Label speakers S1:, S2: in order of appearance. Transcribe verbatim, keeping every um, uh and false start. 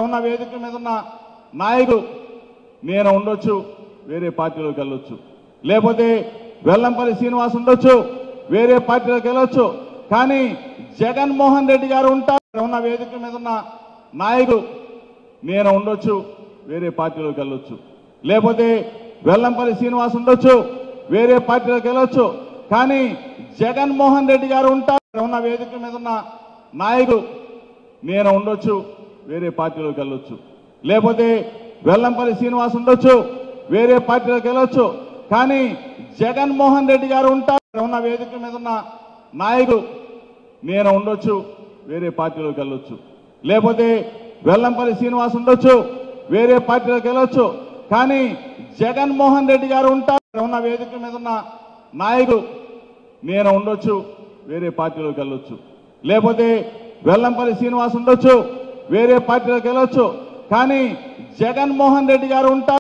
S1: ఉన్న వేదిక మీద ఉన్న నాయకులు నేను ఉండొచ్చు, వేరే పార్టీలోకి వెళ్ళొచ్చు, లేకపోతే వెల్లంపల్లి శ్రీనివాస్ ఉండొచ్చు, వేరే పార్టీలోకి వెళ్ళొచ్చు. కానీ జగన్మోహన్ రెడ్డి గారు ఉంటారు. ఉన్న వేదిక మీద ఉన్న నాయకులు నేను ఉండొచ్చు, వేరే పార్టీలోకి వెళ్ళొచ్చు, లేకపోతే వెల్లంపల్లి శ్రీనివాస్ ఉండొచ్చు, వేరే పార్టీలోకి వెళ్ళొచ్చు. కానీ జగన్మోహన్ రెడ్డి గారు ఉంటారు. ఉన్న వేదిక మీద ఉన్న నాయకులు నేను ఉండొచ్చు, వేరే పార్టీలోకి వెళ్ళొచ్చు, లేకపోతే వెల్లంపల్లి శ్రీనివాస్ ఉండొచ్చు, వేరే పార్టీలోకి వెళ్ళొచ్చు. కానీ జగన్మోహన్ రెడ్డి గారు ఉంటారు. ఉన్న వేదిక మీద ఉన్న నాయకులు నేను ఉండొచ్చు, వేరే పార్టీలోకి వెళ్ళొచ్చు, లేకపోతే వెల్లంపల్లి శ్రీనివాస్ ఉండొచ్చు, వేరే పార్టీలోకి వెళ్ళొచ్చు. కానీ జగన్మోహన్ రెడ్డి గారు ఉంటారు. ఉన్న వేదిక మీద ఉన్న నాయకులు నేను ఉండొచ్చు, వేరే పార్టీలోకి వెళ్ళొచ్చు, లేకపోతే వెల్లంపల్లి శ్రీనివాస్ ఉండొచ్చు, వేరే పార్టీలోకి వెళ్ళొచ్చు. కానీ జగన్మోహన్ రెడ్డి గారు ఉంటారు.